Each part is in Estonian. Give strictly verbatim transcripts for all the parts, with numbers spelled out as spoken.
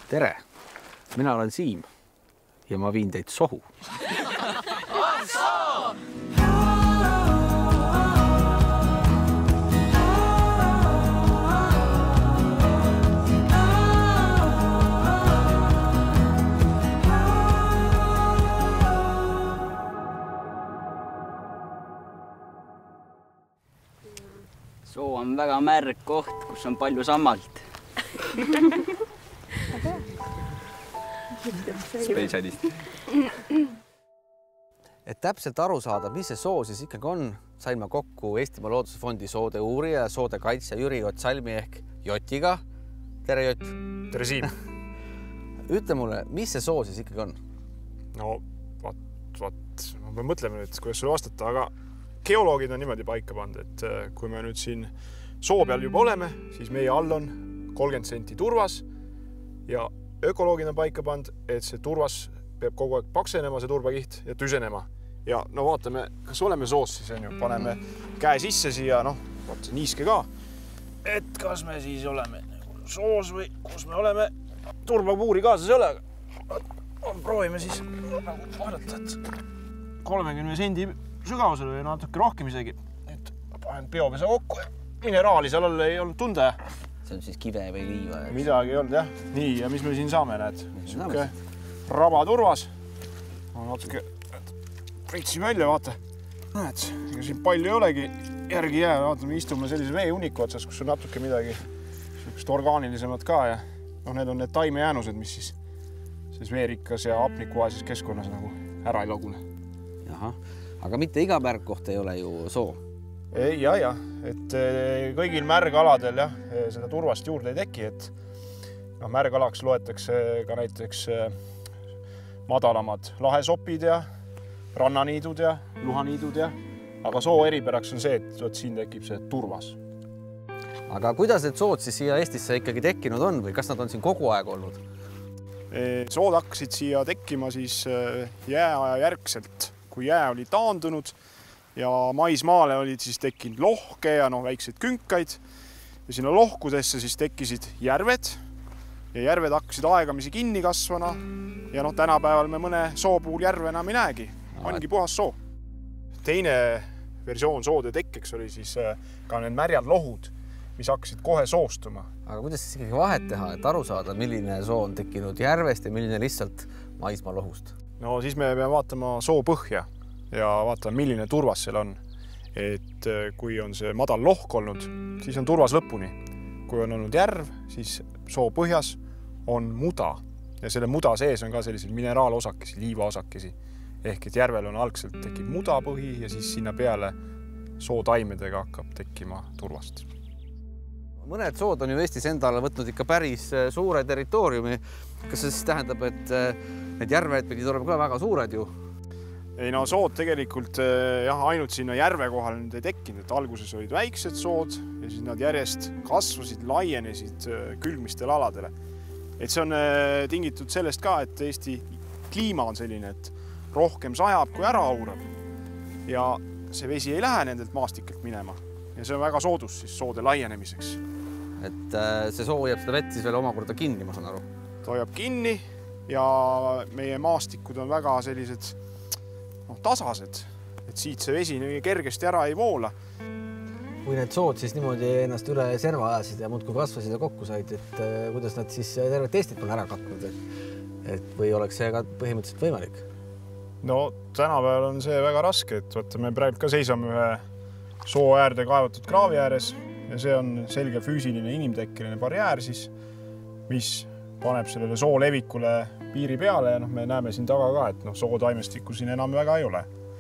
Tere! Mina olen Siim ja ma viin teid sohu. Soo on väga märg koht, kus on palju sammalt. Spetsialist. Et täpselt aru saada, mis see soo siis ikkagi on, sain ma kokku Eestimaa Loodusfondi soode uurija ja soode kaitsja Jüri Otsalmi ehk Jotiga. Tere, Jott! Tere, Siim! Ütle mulle, mis see soo siis ikkagi on? No, vaat, vaat, ma pean mõtlema nüüd, kuidas sulle vastata, aga geoloogid on niimoodi paika pannud, et kui me nüüd siin soo peal juba oleme, siis meie all on kolmkümmend senti turvas ja ökoloogid on paika pannud, et see turvas peab kogu aeg paksenema, see turbakiht ja tüsenema. Ja no vaatame, kas oleme soos siis, on ju, paneme käe sisse siia, noh, vaata niiske ka. Et kas me siis oleme soos või kus me oleme, turbapuuri kaasas ei ole, aga proovime siis vaadata, et kolmekümne sendi sügavusel või natuke rohkem isegi. Nüüd panen biopesa kokku ja mineraali seal all ei olnud tunda. See on siis kive või liiva? Midagi ei olnud, jah. Nii, ja mis me siin saame, näed? Siuke raba turvas. On natuke pritsi välja, vaata. Näed, ega siin palju ei olegi järgi jää. Vaata, me istume sellise veeuniku otsas, kus on natuke midagi siukest orgaanilisemat ka. Ja noh, need on need taimejäänused, mis siis selles veerikas ja hapnikuvaeses keskkonnas nagu ära ei lagune. Jaha, aga mitte iga märgkoht ei ole ju soo. Ei, ja, ja, et kõigil märgaladel jah, seda turvast juurde ei teki, et no, märgalaks loetakse ka näiteks madalamad lahesopid ja rannaniidud ja luhaniidud ja, aga soo eripäraks on see, et siin tekib see turvas. Aga kuidas need sood siis siia Eestisse ikkagi tekkinud on või kas nad on siin kogu aeg olnud? Sood hakkasid siia tekkima siis jääaja järgselt, kui jää oli taandunud ja maismaale olid siis tekkinud lohke ja no, väikseid künkaid ja sinna lohkudesse siis tekkisid järved ja järved hakkasid aegamisi kinni kasvana ja noh, tänapäeval me mõne soo puhul järve enam ei näegi, ongi puhas soo. Teine versioon soode tekkeks oli siis ka need märjad lohud, mis hakkasid kohe soostuma. Aga kuidas siis ikkagi vahet teha, et aru saada, milline soo on tekkinud järvest ja milline lihtsalt maismaa lohust? No siis me peame vaatama soo põhja ja vaatame, milline turvas seal on. Et kui on see madal lohk olnud, siis on turvas lõpuni. Kui on olnud järv, siis soo põhjas on muda ja selle muda sees on ka sellised mineraalosakesi, liivaosakesi. Ehk et järvel on algselt tekib muda põhi ja siis sinna peale soo taimedega hakkab tekkima turvast. Mõned sood on ju Eestis endale võtnud ikka päris suure territooriumi. Kas see siis tähendab, et need järved pidid olema ka väga suured ju? Ei no sood tegelikult jah, ainult sinna järve kohal nüüd ei tekkinud, et alguses olid väiksed sood ja siis nad järjest kasvasid, laienesid külgmistel aladele. Et see on tingitud sellest ka, et Eesti kliima on selline, et rohkem sajab kui ära aurab ja see vesi ei lähe nendelt maastikelt minema ja see on väga soodus siis soode laienemiseks. Et see soo hoiab seda vett siis veel omakorda kinni, ma saan aru? Ta hoiab kinni ja meie maastikud on väga sellised no, tasased, et siit see vesi nii kergesti ära ei voola. Kui need sood siis niimoodi ennast üle serva ajasid ja muudkui kasvasid ja kokku said, et kuidas nad siis tervet Eestit on ära katnud, et, et või oleks see ka põhimõtteliselt võimalik? No tänapäeval on see väga raske, et võtta, me praegu ka seisame ühe soo äärde kaevatud kraavi ääres ja see on selge füüsiline inimtekkeline barjäär siis, mis paneb sellele soo levikule piiri peale ja noh, me näeme siin taga ka, et noh, soo taimestikku siin enam väga ei ole.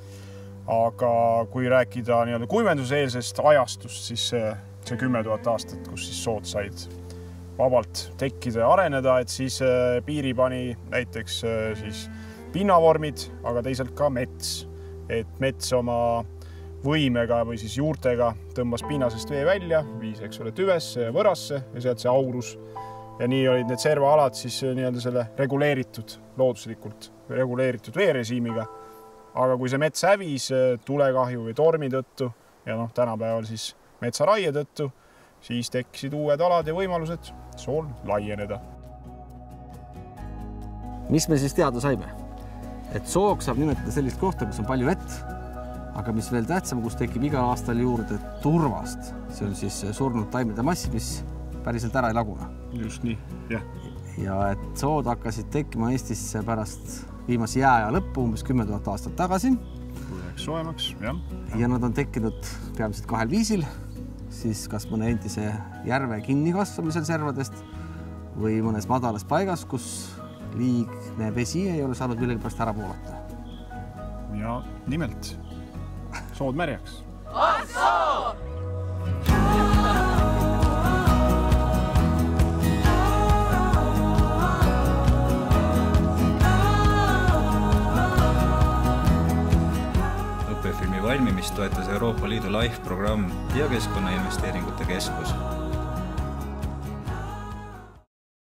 Aga kui rääkida nii-öelda kuivenduseelsest ajastust, siis see, see kümme tuhat aastat, kus siis sood said vabalt tekkida ja areneda, et siis piiri pani näiteks siis pinnavormid, aga teisalt ka mets. Et mets oma võimega või siis juurtega tõmbas pinnasest vee välja, viis eks ole tüvesse ja võrasse ja sealt see aurus. Ja nii olid need servaalad siis nii-öelda selle reguleeritud, looduslikult reguleeritud veerežiimiga. Aga kui see mets hävis tulekahju või tormi tõttu ja noh, tänapäeval siis metsaraie tõttu, siis tekkisid uued alad ja võimalused sool laieneda. mis me siis teada saime? Et sooks saab nimetada sellist kohta, kus on palju vett, aga mis veel tähtsam, kus tekib igal aastal juurde turvast. See on siis surnud taimede massi, mis päriselt ära ei laguna. Just nii, jah. Ja et sood hakkasid tekkima Eestisse pärast viimase jääaja lõppu, umbes kümme tuhat aastat tagasi. Kui läks soemaks, jah. Ja nad on tekkinud peamiselt kahel viisil, siis kas mõne endise järve kinnikasvamisel servadest või mõnes madalas paigas, kus liigne vesi ei ole saanud millegi pärast ära voolata. Ja nimelt sood märjaks. On sood! Õppefilmi valmimist toetas Euroopa Liidu LIFE programm ja Keskkonnainvesteeringute Keskus.